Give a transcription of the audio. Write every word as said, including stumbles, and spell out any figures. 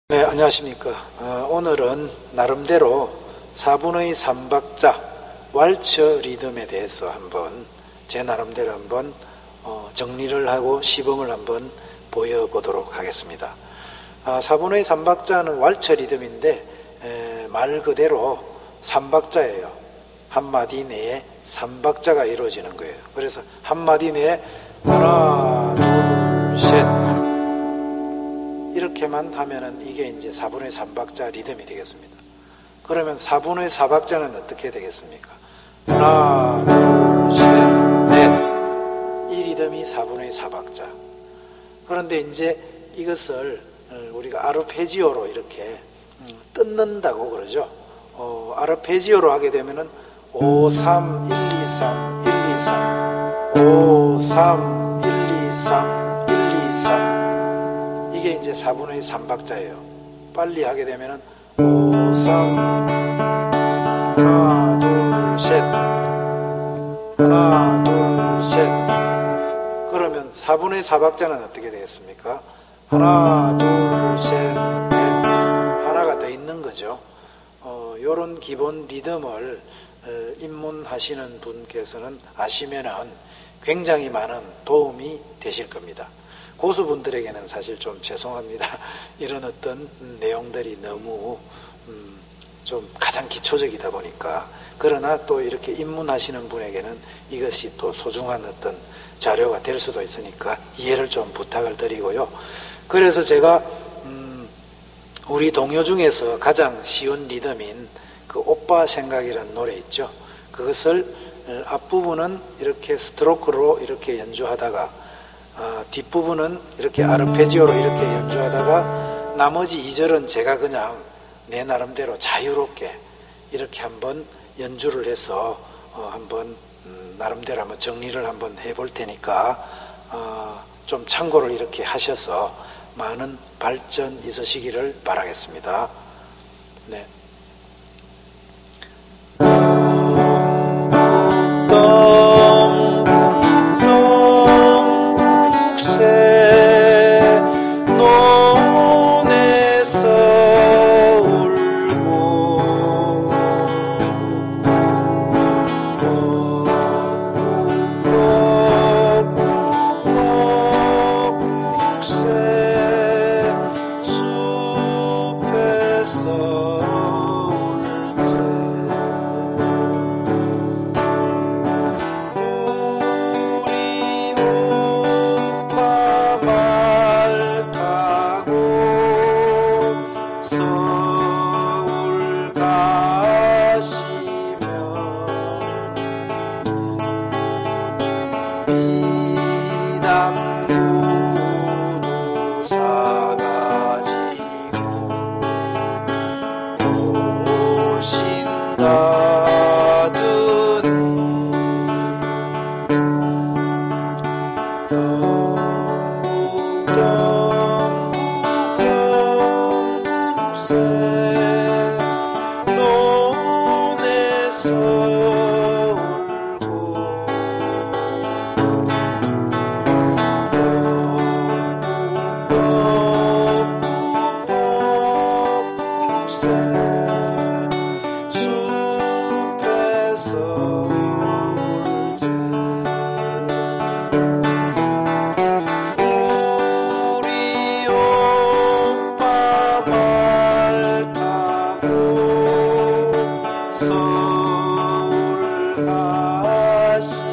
네, 안녕하십니까. 어, 오늘은 나름대로 사분의 삼박자 왈츠 리듬에 대해서 한번 제 나름대로 한번 어, 정리를 하고 시범을 한번 보여보도록 하겠습니다. 아, 사분의 삼박자는 왈츠 리듬인데 에, 말 그대로 삼박자예요. 한마디 내에 삼박자가 이루어지는 거예요. 그래서 한마디 내에 하나, 둘, 셋 이렇게만 하면은 이게 이제 사분의 삼박자 리듬이 되겠습니다. 그러면 사분의 사박자는 어떻게 되겠습니까? 하나, 둘, 셋, 넷. 이 리듬이 사분의 사박자. 그런데 이제 이것을 우리가 아르페지오로 이렇게 뜯는다고 그러죠. 어, 아르페지오로 하게 되면은 오, 삼, 일, 이, 삼, 일, 이, 삼, 오, 삼, 일, 이, 삼, 일, 이, 삼. 이게 이제 사분의 삼박자예요. 빨리 하게 되면은 오, 삼, 하나, 둘, 셋, 하나, 둘, 셋. 그러면 사분의 사박자는 어떻게 되겠습니까? 하나, 둘, 셋, 넷. 하나가 더 있는 거죠. 어, 요런 기본 리듬을 어, 입문하시는 분께서는 아시면은 굉장히 많은 도움이 되실 겁니다. 고수분들에게는 사실 좀 죄송합니다. 이런 어떤 내용들이 너무 음, 좀 가장 기초적이다 보니까. 그러나 또 이렇게 입문하시는 분에게는 이것이 또 소중한 어떤 자료가 될 수도 있으니까 이해를 좀 부탁을 드리고요. 그래서 제가 음, 우리 동요 중에서 가장 쉬운 리듬인 그 오빠 생각이라는 노래 있죠. 그것을 앞부분은 이렇게 스트로크로 이렇게 연주하다가 어, 뒷부분은 이렇게 아르페지오로 이렇게 연주하다가 나머지 이 절은 제가 그냥 내 나름대로 자유롭게 이렇게 한번 연주를 해서 어, 한번 음, 나름대로 한번 정리를 한번 해볼 테니까 어, 좀 참고를 이렇게 하셔서 많은 발전 있으시기를 바라겠습니다. 네. 서울 가시